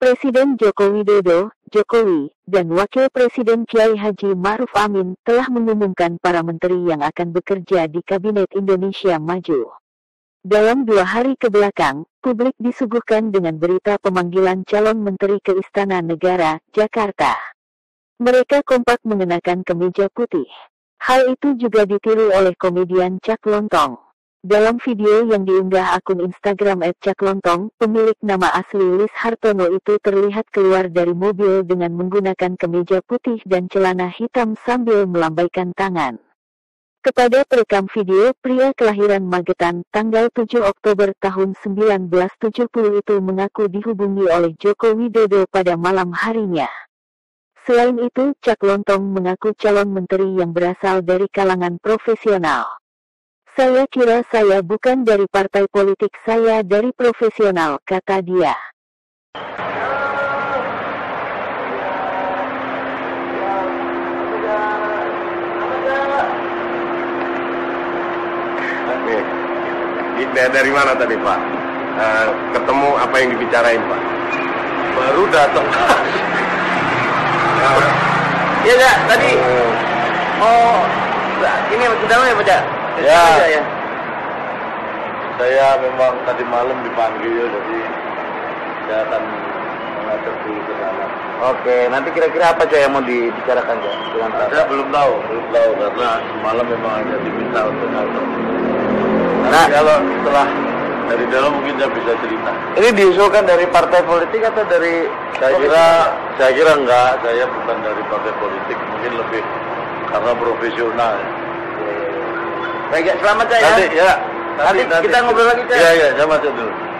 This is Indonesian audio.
Presiden Joko Widodo, Jokowi, dan Wakil Presiden Kiai Haji Ma'ruf Amin telah mengumumkan para menteri yang akan bekerja di Kabinet Indonesia Maju. Dalam 2 hari kebelakang, publik disuguhkan dengan berita pemanggilan calon menteri ke Istana Negara, Jakarta. Mereka kompak mengenakan kemeja putih. Hal itu juga ditiru oleh komedian Cak Lontong. Dalam video yang diunggah akun Instagram @caklontong, pemilik nama asli Lis Hartono itu terlihat keluar dari mobil dengan menggunakan kemeja putih dan celana hitam sambil melambaikan tangan. Kepada perekam video, pria kelahiran Magetan, tanggal 7 Oktober tahun 1970 itu mengaku dihubungi oleh Joko Widodo pada malam harinya. Selain itu, Cak Lontong mengaku calon menteri yang berasal dari kalangan profesional. "Saya kira saya bukan dari partai politik, saya dari profesional," kata dia. Dari mana tadi Pak? Ketemu apa yang dibicarain Pak? Baru datang. Iya Cak, tadi ini dalam ya Pak Cak? Ya. Saya memang tadi malam dipanggil, jadi saya akan mengatur dulu ke sana. Oke, nanti kira-kira apa Cak yang mau dibicarakan Cak? Saya belum tahu karena semalam memang hanya diminta untuk ngatur. Nah, kalau setelah dari dalam mungkin saya bisa cerita. Ini diusulkan dari partai politik atau dari? Saya kira enggak. Saya bukan dari partai politik, mungkin lebih karena profesional. Baik, selamat Cak ya. Nanti kita ngobrol lagi Cak. Iya, saya masuk dulu.